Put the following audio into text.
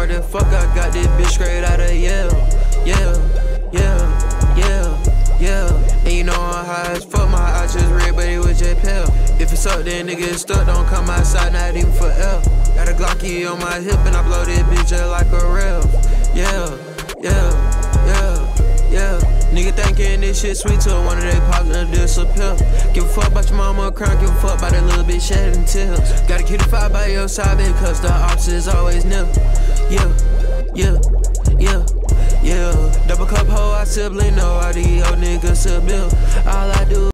smart as fuck, I got this bitch straight out of Yale. Yeah. And you know I'm high as fuck, my eyes just red, but it was just pale. If it's up, then nigga stuck, don't come outside, not even for L. Got a Glocky on my hip and I blow this bitch just like a rev. Yeah. Nigga thinking this shit sweet till one of they partners disappear. Give a fuck about your mama crying, give a fuck about that little bitch shedding tears. Gotta keep the fire by your side because the ops is always near. Yeah. Double cup hoe, I subliminal, all these old niggas subliminal. All